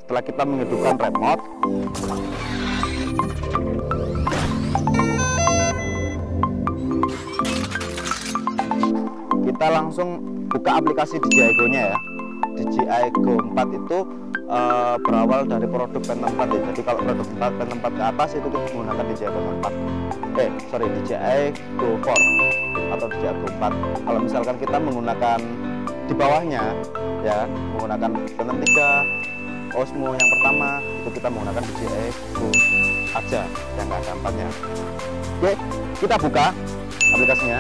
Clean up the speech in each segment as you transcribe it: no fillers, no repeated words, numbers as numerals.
setelah kita menghidupkan remote, kita langsung buka aplikasi DJI Go-nya ya. DJI Go 4 itu berawal dari produk Phantom 4 ya. Jadi kalau produk Phantom 4 ke atas itu kita menggunakan DJI Go 4. DJI Go 4 atau DJI Go 4. Kalau misalkan kita menggunakan di bawahnya ya, menggunakan Phantom 3 Osmo yang pertama, itu kita menggunakan DJI Go aja yang nggak ada 4-nya. Oke, kita buka aplikasinya.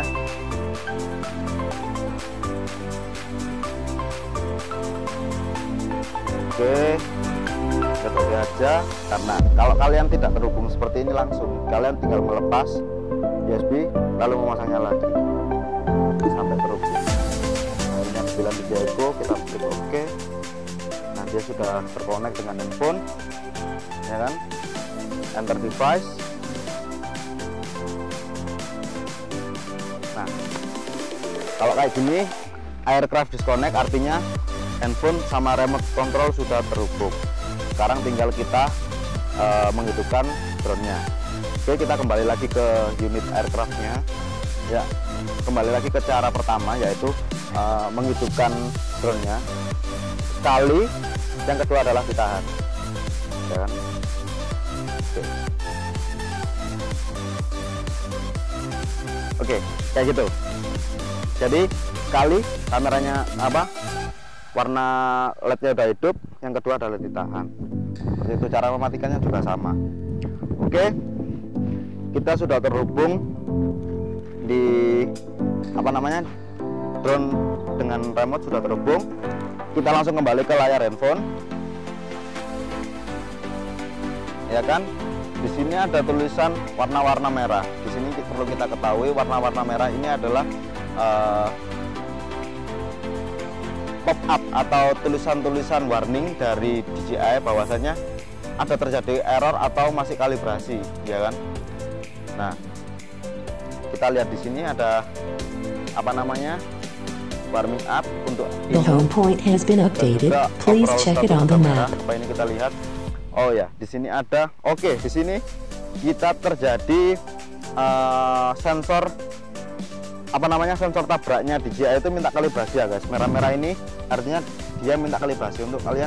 Oke, seperti aja. Karena kalau kalian tidak terhubung seperti ini langsung, kalian tinggal melepas USB lalu memasangnya lagi sampai terhubung. Akhirnya bilang DJI Go, kita klik OK. Nah, dia sudah terkonek dengan handphone, ya kan? Enter device. Nah, kalau kayak gini aircraft disconnect, artinya handphone sama remote control sudah terhubung. Sekarang tinggal kita menghidupkan drone-nya. Oke, kita kembali lagi ke unit aircraft-nya. Ya, kembali lagi ke cara pertama, yaitu menghidupkan drone-nya sekali. Yang kedua adalah ditahan, ya kan? Oke, kayak gitu. Jadi sekali kameranya warna LED-nya udah hidup, yang kedua adalah ditahan. Seperti itu, cara mematikannya juga sama. Oke, kita sudah terhubung di drone dengan remote sudah terhubung. Kita langsung kembali ke layar handphone, ya kan? Di sini ada tulisan warna-warna merah. Di sini perlu kita ketahui warna-warna merah ini adalah pop-up atau tulisan-tulisan warning dari DJI bahwasanya ada terjadi error atau masih kalibrasi, ya kan? Nah, kita lihat di sini ada warming up untuk The home point has been updated. Please check it on the map. Apa ini kita lihat? Oh ya, di sini ada. Oke, di sini kita terjadi sensor sensor tabraknya DJI itu minta kalibrasi ya guys. Merah-merah ini artinya dia minta kalibrasi. Untuk kalian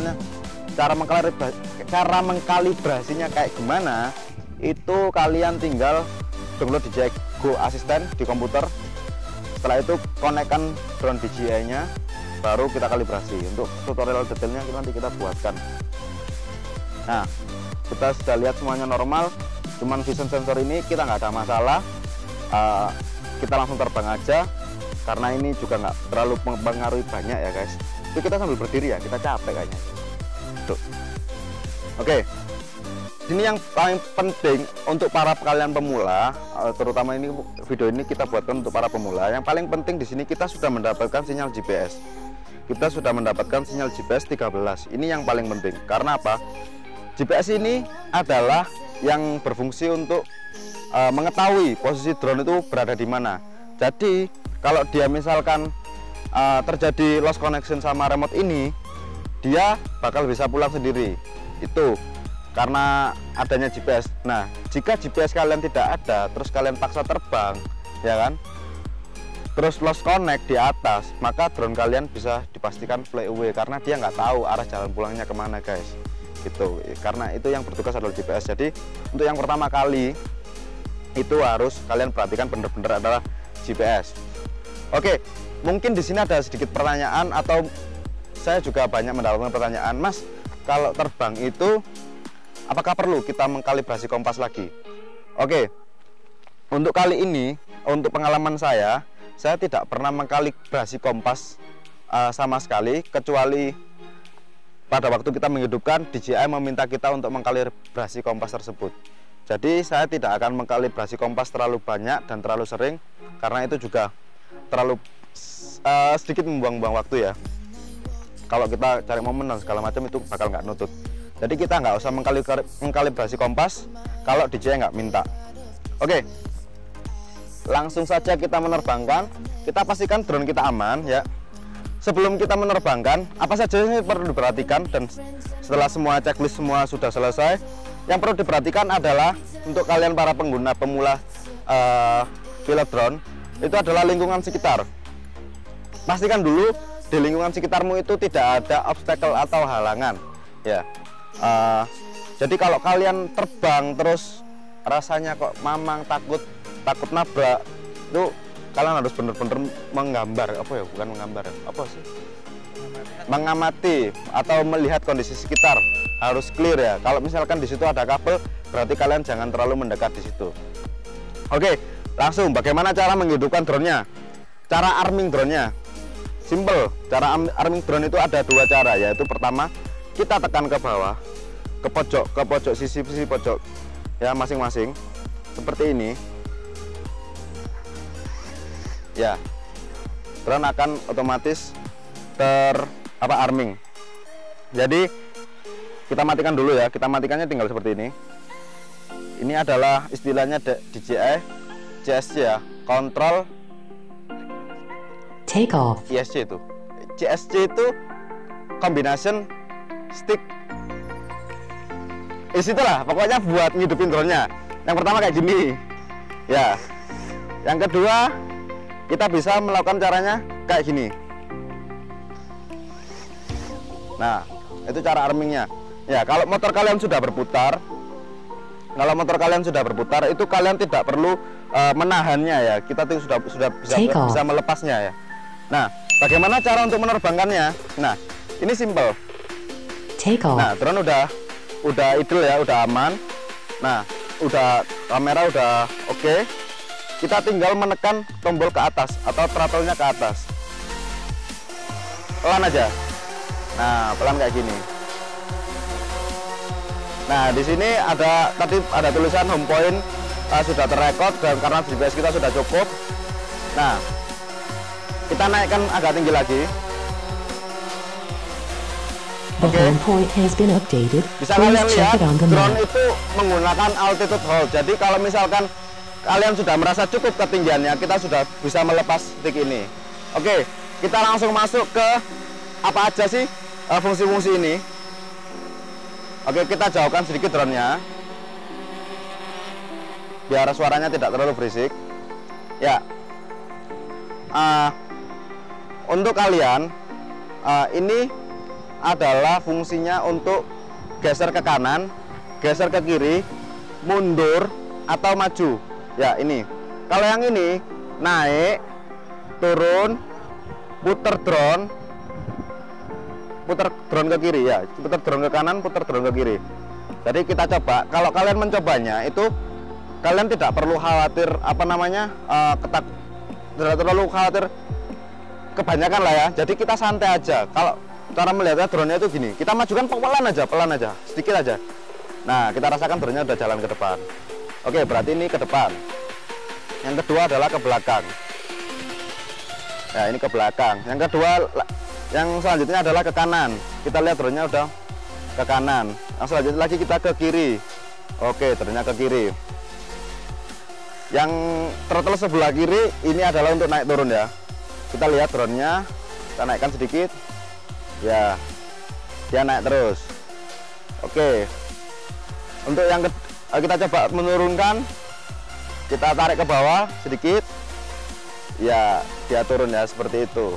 cara mengkalibrasinya kayak gimana, itu kalian tinggal download DJI Go Assistant di komputer. Setelah itu konekkan drone DJI nya, baru kita kalibrasi. Untuk tutorial detailnya nanti kita buatkan. Nah, kita sudah lihat semuanya normal, cuman vision sensor ini kita nggak ada masalah. Kita langsung terbang aja, karena ini juga nggak terlalu mempengaruhi banyak ya guys. Itu kita sambil berdiri ya, kita capek kayaknya. Tuh. Oke, ini yang paling penting untuk para kalian pemula, terutama ini video ini kita buatkan untuk para pemula. Yang paling penting di sini kita sudah mendapatkan sinyal GPS. Kita sudah mendapatkan sinyal GPS 13. Ini yang paling penting. Karena apa? GPS ini adalah yang berfungsi untuk mengetahui posisi drone itu berada di mana. Jadi kalau dia misalkan terjadi lost connection sama remote ini, dia bakal bisa pulang sendiri. Itu karena adanya GPS. Nah, jika GPS kalian tidak ada, terus kalian paksa terbang, ya kan? Terus lost connect di atas, maka drone kalian bisa dipastikan fly away karena dia nggak tahu arah jalan pulangnya kemana guys. Gitu. Karena itu yang bertugas adalah GPS. Jadi untuk yang pertama kali itu harus kalian perhatikan benar-benar adalah GPS. Oke, mungkin di sini ada sedikit pertanyaan atau saya juga banyak mendapatkan pertanyaan, Mas, kalau terbang itu apakah perlu kita mengkalibrasi kompas lagi? Oke, untuk kali ini, untuk pengalaman saya tidak pernah mengkalibrasi kompas sama sekali, kecuali pada waktu kita menghidupkan, DJI meminta kita untuk mengkalibrasi kompas tersebut. Jadi saya tidak akan mengkalibrasi kompas terlalu banyak dan terlalu sering, karena itu juga terlalu sedikit membuang-buang waktu ya. Kalau kita cari momen dan segala macam itu bakal nggak nutut. Jadi kita nggak usah mengkalibrasi kompas kalau DJI nggak minta. Oke, langsung saja kita menerbangkan. Kita pastikan drone kita aman ya. Sebelum kita menerbangkan, apa saja ini perlu diperhatikan dan Setelah semua checklist semua sudah selesai, yang perlu diperhatikan adalah untuk kalian para pengguna pemula pilot drone, itu adalah lingkungan sekitar. Pastikan dulu di lingkungan sekitarmu itu tidak ada obstacle atau halangan ya. Jadi kalau kalian terbang terus rasanya kok mamang, takut nabrak, itu kalian harus benar-benar menggambar, apa ya, bukan menggambar, apa sih, mengamati atau melihat kondisi sekitar, harus clear ya. Kalau misalkan di situ ada kabel, berarti kalian jangan terlalu mendekat di situ. Oke, langsung bagaimana cara menghidupkan drone-nya? Cara arming drone-nya simple. Cara arming drone itu ada dua cara, yaitu pertama kita tekan ke bawah, ke pojok sisi pojok ya, masing-masing seperti ini ya. Drone akan otomatis arming. Jadi kita matikan dulu ya, kita matikannya tinggal seperti ini. Ini adalah istilahnya DJI CSC ya, control take off. ISC itu. CSC itu combination stick. Itulah pokoknya buat ngidupin drone-nya. Yang pertama kayak gini ya. Yang kedua kita bisa melakukan caranya kayak gini. Nah, itu cara armingnya ya. Kalau motor kalian sudah berputar, itu kalian tidak perlu menahannya ya. Kita tuh sudah bisa melepasnya ya. Nah, bagaimana cara untuk menerbangkannya? Nah, ini simple. Nah, drone udah idle ya, udah aman. Nah, kamera udah oke. Kita tinggal menekan tombol ke atas atau throttle-nya ke atas. Pelan aja. Nah, pelan kayak gini. Nah, di sini tadi ada tulisan home point sudah terrekod, dan karena GPS kita sudah cukup. Nah, kita naikkan agak tinggi lagi. The home point has been updated. Bisa kalian lihat drone itu menggunakan altitude hold. Jadi kalau misalkan kalian sudah merasa cukup ketinggiannya, kita sudah bisa melepas stick ini. Oke, kita langsung masuk ke apa aja sih fungsi-fungsi ini. Oke, kita jauhkan sedikit drone-nya biar suaranya tidak terlalu berisik ya. Untuk kalian ini adalah fungsinya untuk geser ke kanan, geser ke kiri, mundur atau maju ya. Ini kalau yang ini naik, turun, puter drone ke kiri ya, puter drone ke kanan, puter drone ke kiri. Jadi kita coba, kalau kalian mencobanya itu kalian tidak perlu khawatir tidak terlalu khawatir kebanyakan lah ya. Jadi kita santai aja. Kalau cara melihatnya drone-nya itu gini, kita majukan pelan aja, sedikit aja. Nah, kita rasakan drone-nya udah jalan ke depan. Oke, berarti ini ke depan. Yang kedua adalah ke belakang. Ya, ini ke belakang. Yang kedua, yang selanjutnya adalah ke kanan. Kita lihat drone-nya udah ke kanan. Yang selanjutnya lagi kita ke kiri. Oke, drone-nya ke kiri. Yang throttle sebelah kiri ini adalah untuk naik turun ya. Kita lihat drone-nya, kita naikkan sedikit. Ya, dia naik terus. Oke. Untuk yang kita coba menurunkan, kita tarik ke bawah sedikit. Ya, dia turun ya, seperti itu.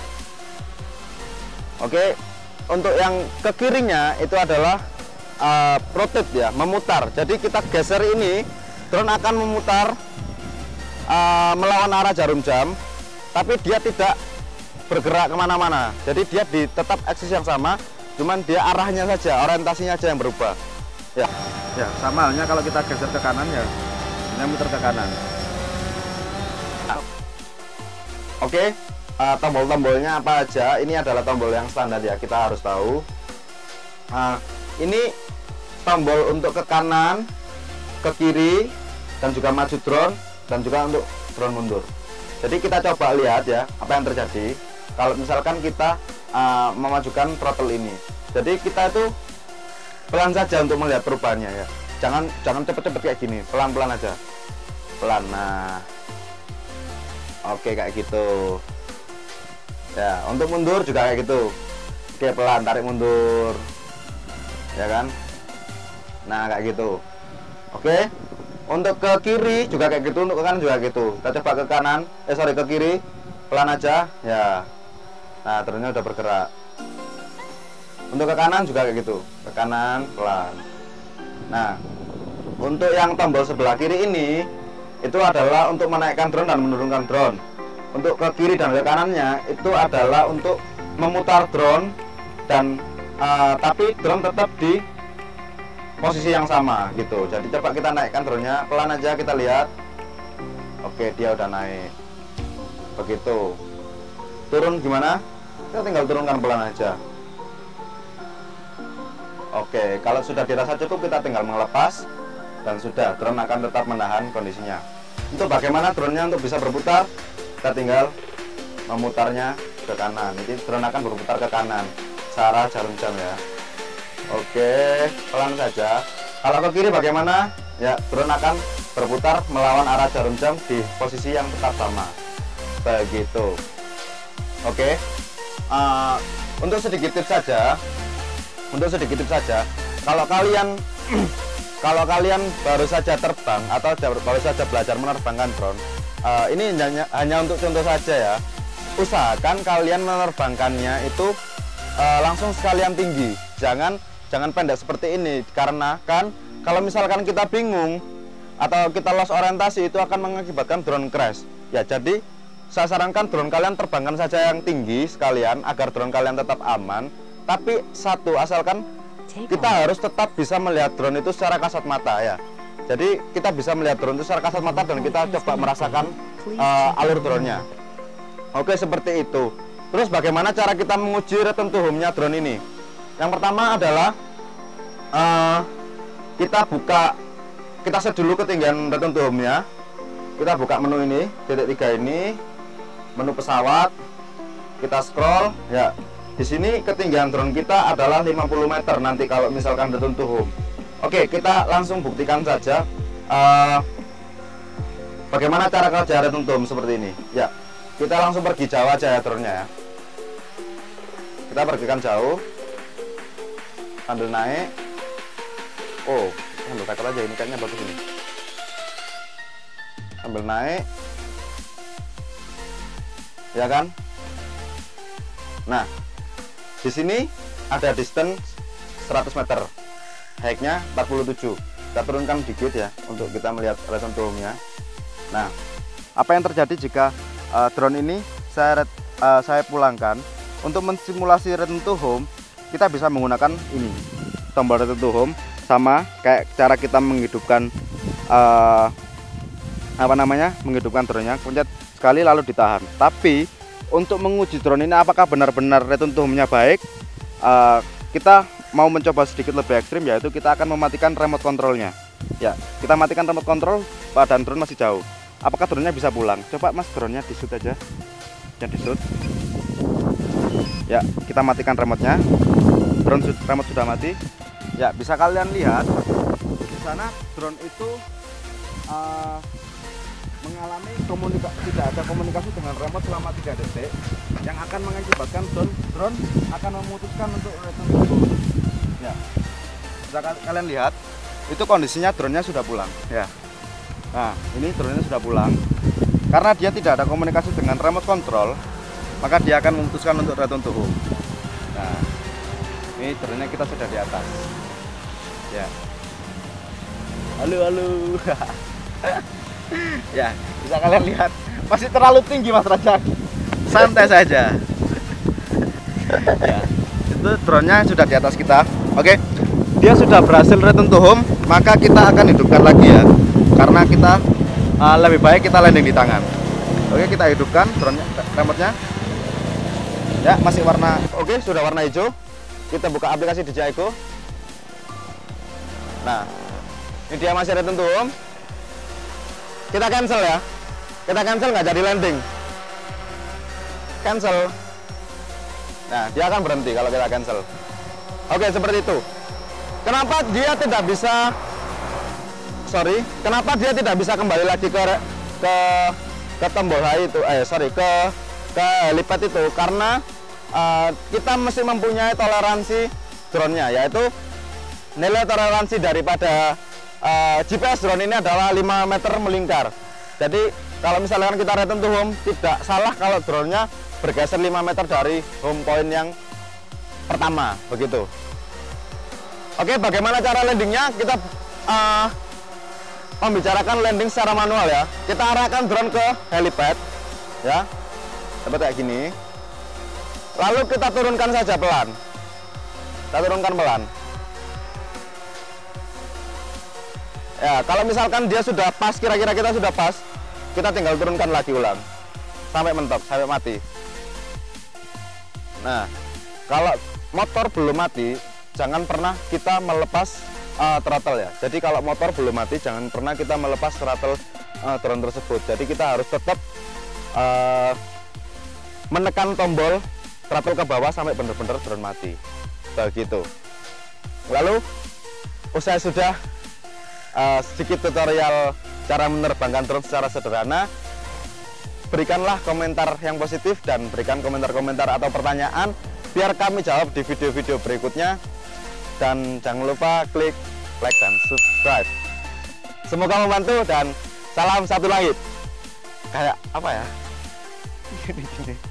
Oke. Untuk yang ke kirinya itu adalah rotate ya, memutar. Jadi kita geser ini, drone akan memutar melawan arah jarum jam, tapi dia tidak bergerak kemana-mana. Jadi dia tetap eksis yang sama, cuman dia arahnya saja, orientasinya aja yang berubah. Ya, sama halnya kalau kita geser ke kanan ya, ini muter ke kanan. Oke, tombol-tombolnya apa aja? Ini adalah tombol yang standar ya, kita harus tahu. Ini tombol untuk ke kanan, ke kiri, dan juga maju drone, dan juga untuk drone mundur. Jadi kita coba lihat ya apa yang terjadi kalau misalkan kita memajukan throttle ini. Jadi kita itu pelan saja untuk melihat perubahannya ya. Jangan cepet-cepet kayak gini, pelan-pelan aja. Pelan. Nah, oke, kayak gitu. Ya, untuk mundur juga kayak gitu. Oke, pelan, tarik mundur. ya kan. Nah kayak gitu. Oke, untuk ke kiri juga kayak gitu, untuk ke kanan juga gitu. Kita coba ke kanan, ke kiri, pelan aja, ya. Nah drone-nya udah bergerak. Untuk ke kanan juga kayak gitu, ke kanan pelan. Nah, untuk yang tombol sebelah kiri ini itu adalah untuk menaikkan drone dan menurunkan drone. Untuk ke kiri dan ke kanannya itu adalah untuk memutar drone dan tapi drone tetap di posisi yang sama gitu. Jadi coba kita naikkan drone-nya, pelan aja kita lihat. Oke, dia udah naik. Begitu. Turun gimana? Kita tinggal turunkan pelan aja. Oke, kalau sudah dirasa cukup kita tinggal melepas dan sudah, drone akan tetap menahan kondisinya. Untuk bagaimana drone-nya untuk bisa berputar, kita tinggal memutarnya ke kanan. Jadi drone akan berputar ke kanan searah jarum jam ya. Oke, pelan saja. Kalau ke kiri bagaimana? Ya, drone akan berputar melawan arah jarum jam di posisi yang tetap sama. Begitu. Oke. Untuk sedikit tips saja. Kalau kalian baru saja terbang atau baru saja belajar menerbangkan drone, ini hanya untuk contoh saja ya. Usahakan kalian menerbangkannya itu langsung sekalian tinggi. Jangan pendek seperti ini, karena kan kalau misalkan kita bingung atau kita lost orientasi itu akan mengakibatkan drone crash. Ya, jadi saya sarankan drone kalian terbangkan saja yang tinggi sekalian agar drone kalian tetap aman. Tapi satu, asalkan kita harus tetap bisa melihat drone itu secara kasat mata ya. Jadi kita bisa melihat drone itu secara kasat mata dan kita coba merasakan alur drone-nya. Oke, seperti itu. Terus bagaimana cara kita menguji return to home-nya drone ini? Yang pertama adalah kita set dulu ketinggian return to home-nya. Kita buka menu ini, titik 3 ini, menu pesawat. Kita scroll ya. Di sini ketinggian drone kita adalah 50 meter nanti kalau misalkan return to home. Oke, kita langsung buktikan saja bagaimana cara kerja return to home seperti ini. Ya, kita langsung pergi jauh aja ya drone-nya ya. Kita pergikan jauh. Sambil naik. Oh, sambil taker aja, ini kayaknya bagus ini. Sambil naik. Ya kan? Nah, di sini ada distance 100 meter. Height-nya 47. Kita turunkan dikit ya untuk kita melihat return to home-nya. Nah, apa yang terjadi jika drone ini saya pulangkan? Untuk mensimulasi return to home, kita bisa menggunakan ini, tombol return to home, sama kayak cara kita menghidupkan menghidupkan drone-nya, pencet sekali lalu ditahan. Tapi untuk menguji drone ini apakah benar-benar return to home-nya baik, kita mau mencoba sedikit lebih ekstrim, yaitu kita akan mematikan remote control-nya. Ya, kita matikan remote control, badan drone masih jauh. Apakah drone-nya bisa pulang? Coba mas, drone-nya di shoot aja, yang di shoot. Ya, kita matikan remote-nya. Remote sudah mati. Ya, bisa kalian lihat di sana drone itu mengalami tidak ada komunikasi dengan remote selama 3 detik, yang akan mengakibatkan drone akan memutuskan untuk return to home. Ya, bisa kalian lihat itu kondisinya drone-nya sudah pulang ya. Nah, ini drone-nya sudah pulang karena dia tidak ada komunikasi dengan remote control, maka dia akan memutuskan untuk return to home. Nah, ini drone-nya kita sudah di atas ya. Halo ya, bisa kalian lihat masih terlalu tinggi mas Raja, santai saja ya. Itu drone-nya sudah di atas kita. Oke, dia sudah berhasil return to home, maka kita akan hidupkan lagi ya, karena kita lebih baik kita landing di tangan. Oke, kita hidupkan drone-nya, remote-nya ya, masih warna. Oke, sudah warna hijau. Kita buka aplikasi DJI Go. Nah, ini dia masih return to home. Kita cancel ya. Kita cancel, nggak jadi landing. Cancel. Nah, dia akan berhenti kalau kita cancel. Oke, seperti itu. Kenapa dia tidak bisa kembali lagi ke tombol high itu? Ke helipad itu, karena kita mesti mempunyai toleransi drone-nya, yaitu nilai toleransi daripada GPS drone ini adalah 5 meter melingkar. Jadi kalau misalkan kita return to home, tidak salah kalau drone-nya bergeser 5 meter dari home point yang pertama, begitu. Oke, bagaimana cara landingnya? Kita membicarakan landing secara manual ya. Kita arahkan drone ke helipad ya, seperti kayak gini. Lalu kita turunkan saja pelan. Kita turunkan pelan. Ya, kalau misalkan dia sudah pas, kira-kira kita sudah pas, kita tinggal turunkan lagi ulang sampai mentok, sampai mati. Nah, kalau motor belum mati, jangan pernah kita melepas throttle ya. Jadi kalau motor belum mati, jangan pernah kita melepas throttle drone tersebut. Jadi kita harus tetap menekan tombol throttle ke bawah sampai benar-benar drone mati. Begitu. Lalu usai sudah sedikit tutorial cara menerbangkan drone secara sederhana, berikanlah komentar yang positif dan berikan komentar-komentar atau pertanyaan biar kami jawab di video-video berikutnya. Dan jangan lupa klik like dan subscribe. Semoga membantu dan salam satu langit. Kayak apa ya?